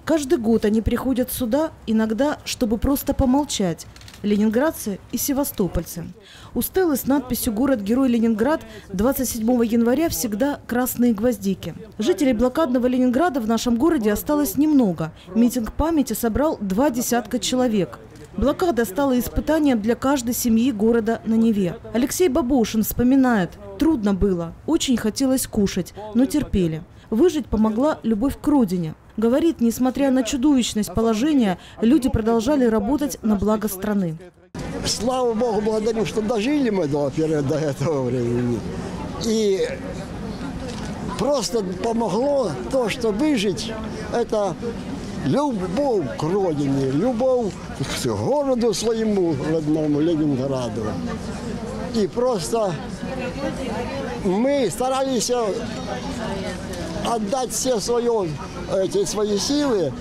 Каждый год они приходят сюда, иногда, чтобы просто помолчать. Ленинградцы и севастопольцы. У стелы с надписью «Город-герой Ленинград» 27 января всегда красные гвоздики. Жителей блокадного Ленинграда в нашем городе осталось немного. Митинг памяти собрал 20 человек. Блокада стала испытанием для каждой семьи города на Неве. Алексей Бабошин вспоминает: трудно было, очень хотелось кушать, но терпели. Выжить помогла любовь к родине. Говорит, несмотря на чудовищность положения, люди продолжали работать на благо страны. Слава Богу, благодарим, что дожили мы до этого времени. И просто помогло то, что выжить, это любовь к родине, любовь к городу своему родному Ленинграду. И просто мы старались отдать все свои силы.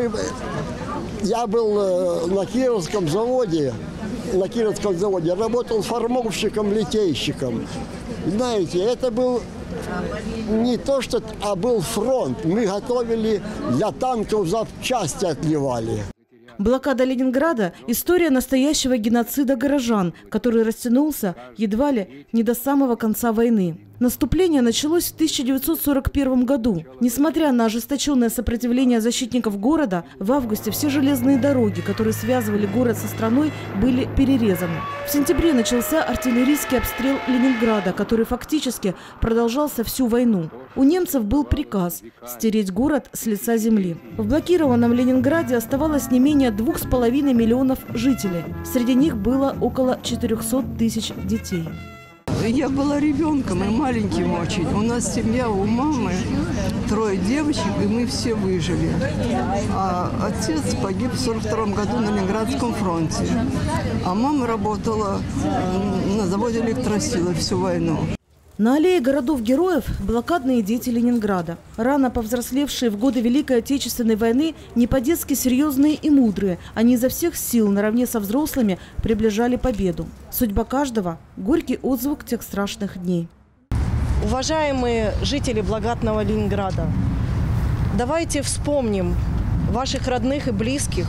Я был на Кировском заводе, работал формовщиком-литейщиком. Знаете, это был не то что, а был фронт. Мы готовили для танков, запчасти отливали. Блокада Ленинграда – история настоящего геноцида горожан, который растянулся едва ли не до самого конца войны. Наступление началось в 1941 году. Несмотря на ожесточенное сопротивление защитников города, в августе все железные дороги, которые связывали город со страной, были перерезаны. В сентябре начался артиллерийский обстрел Ленинграда, который фактически продолжался всю войну. У немцев был приказ стереть город с лица земли. В блокированном Ленинграде оставалось не менее 2,5 миллионов жителей. Среди них было около 400 тысяч детей. Я была ребенком и маленьким очень. У нас семья, у мамы 3 девочек, и мы все выжили. А отец погиб в 1942 году на Ленинградском фронте. А мама работала на заводе электросилы всю войну. На аллее городов-героев блокадные дети Ленинграда. Рано повзрослевшие в годы Великой Отечественной войны, не по-детски серьезные и мудрые. Они изо всех сил наравне со взрослыми приближали победу. Судьба каждого – горький отзвук тех страшных дней. Уважаемые жители блокадного Ленинграда, давайте вспомним ваших родных и близких,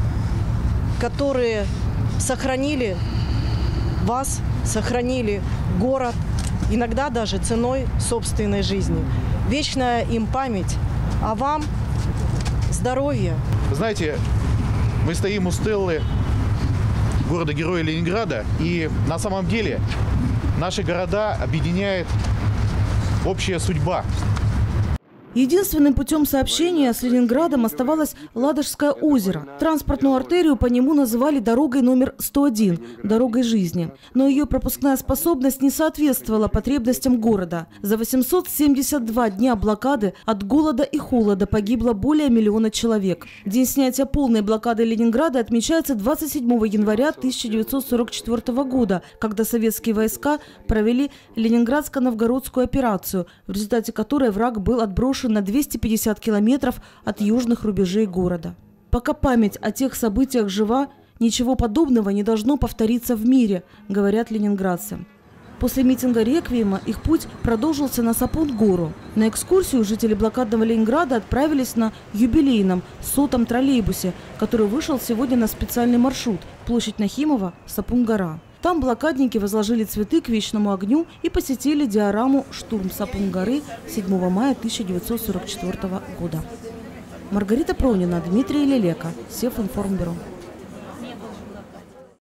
которые сохранили вас, сохранили город, иногда даже ценой собственной жизни. Вечная им память, а вам здоровья. Вы знаете, мы стоим у стелы города-героя Ленинграда, и на самом деле наши города объединяет общая судьба. Единственным путем сообщения с Ленинградом оставалось Ладожское озеро. Транспортную артерию по нему называли дорогой номер 101 – дорогой жизни. Но ее пропускная способность не соответствовала потребностям города. За 872 дня блокады от голода и холода погибло более 1 миллиона человек. День снятия полной блокады Ленинграда отмечается 27 января 1944 года, когда советские войска провели Ленинградско-Новгородскую операцию, в результате которой враг был отброшен на 250 километров от южных рубежей города. Пока память о тех событиях жива, ничего подобного не должно повториться в мире, говорят ленинградцы. После митинга реквиема их путь продолжился на Сапун-гору. На экскурсию жители блокадного Ленинграда отправились на юбилейном 100-м троллейбусе, который вышел сегодня на специальный маршрут – площадь Нахимова, Сапун-гора. Там блокадники возложили цветы к вечному огню и посетили диораму «Штурм Сапун-горы» 7 мая 1944 года. Маргарита Пронина, Дмитрий Лелека, Севинформбюро.